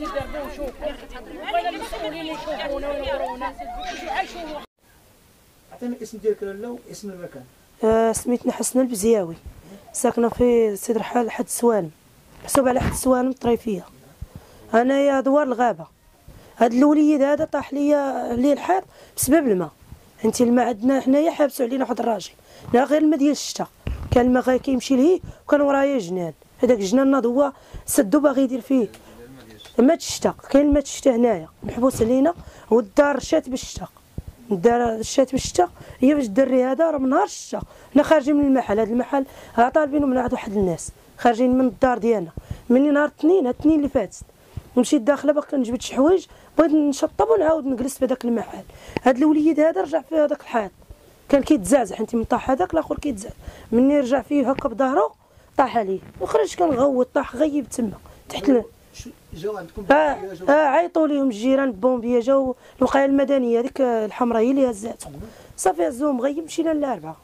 عطينا الاسم ديالك لاله واسم المكان. سميتني حسنة البزياوي، ساكنه في سيد رحال حد سوالم، محسوب على حد سوالم الطريفيه. انايا دوار الغابه. هاد الوليد هذا طاح لي الحيط بسبب الماء. انت الماء عندنا حنايا حابسوا علينا واحد الراجل، لا غير الماء ديال الشتا، كان الماء غير كيمشي لهيه وكان ورايا جنان، هذاك الجنان ناض هو سدو باغي يدير فيه ماء الشتا. كاين ماء الشتا هنايا محبوس علينا، والدار شات بالشتا، الدار شات بالشتا هي باش الدري هذا راه من نهار الشتا حنا خارجين من المحل. هذا المحل طالبينه من عند واحد الناس، خارجين من الدار ديالنا مني نهار الاثنين اللي فات. مشيت داخله باقي نجبد شي حوايج، بغيت نشطب ونعاود نجلس في هذاك المحل. هذا الوليد هذا رجع في هذاك الحيط، كان كيتزعزع، انت من طاح هذاك الاخر كيتزعزع، مني رجع فيه هكا بظهره طاح عليه وخرج كنغوت، طاح غيب تما تحت جاو عندكم عيطوا ليهم الجيران، البومبيه جاو، الوقايه المدنيه هذيك الحمراء هي اللي هزاتهم، صافي هزوهم غيب. مشينا للاربعه.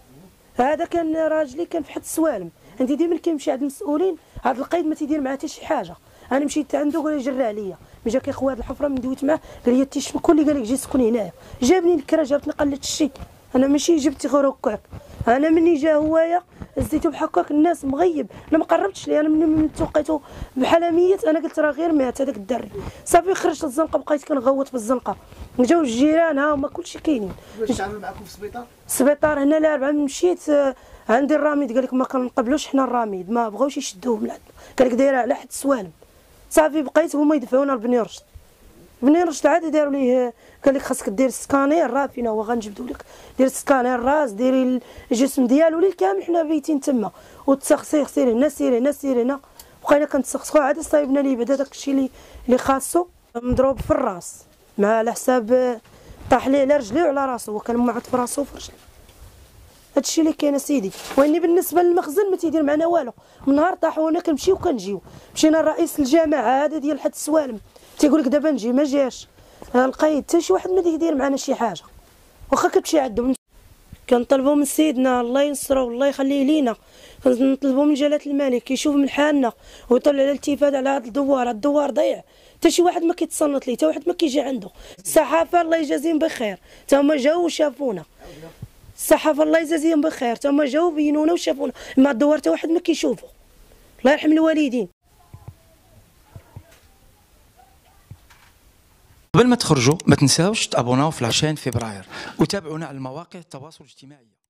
هذا كان راجلي كان في حد السوالم، انت ديما كيمشي عند المسؤولين، هذا القيد ما تيدير معاه حتى شي حاجه. انا مشيت عنده قال لي جرى عليا، ملي جا كيخوى هذه الحفره من دويت معاه قال لي تيشمك اللي قال لك جي سكن هنايا، جابني الكرا جابتني قلت الشي، انا ماشي جبت غير هكاك. انا مني جا هوايا هزيتو بحال هكاك الناس مغيب، انا ما قربتش ليه، انا من توقيته بحال ميت، انا قلت راه غير مات هذاك الدري. صافي خرجت للزنقه بقيت كنغوت في الزنقه، جاو الجيران ها هما كلشي كاينين. واش تعاملوا معكم في السبيطار؟ السبيطار هنا الاربعه مشيت عندي الراميد قال لك ما كنقبلوش حنا الراميد، ما بغاوش يشدوه من عندنا، قال لك دايره على حد السوالم. صافي بقيت هما يدفعونا لبني رشد. بني رشد عاد داروا ليه قال لك خاصك دير سكانير، راه فينا هو غنجبدوا لك، دير سكانير راس، ديري الجسم ديالو ليه كامل، حنا بيتين تما، وتسخسي سيري هنا سيري هنا سيري هنا، بقينا كنتسخسخو عاد صايبنا ليه بعدا داك الشيء اللي خاصو مضروب في الراس، مع على حساب طاح ليه على رجليه وعلى راسو، هو كان معط في راسو وفي رجليه. هادشي اللي كاين اسيدي. واني بالنسبه للمخزن ما تيدير معنا والو، من نهار طاحوا وانا كنمشيو وكنجيو. مشينا لرئيس الجماعه هذا ديال حد السوالم، تيقول لك دابا نجي، ما جاش القيد حتى شي واحد ما يدير معنا شي حاجه، واخا كتمشي عندهم. كنطلبوا من سيدنا الله ينصرو والله يخليه لينا، كنطلبوا من جلاله الملك يشوف من حالنا ويطلع على الالتفات على هذا الدوار. هذا الدوار ضيع، حتى شي واحد ما كيتصنت ليه، حتى واحد ما كيجي عنده. الصحافه الله يجازيهم بخير، حتى هما جاو وشافونا. الصحافه الله يجازيهم بخير، حتى هما جاو بينونا وشافونا، ما الدوار حتى واحد ما كيشوفو. الله يرحم الوالدين. قبل ما تخرجوا ما تنساوش تابوناو في 20 فبراير وتابعونا على المواقع التواصل الاجتماعي.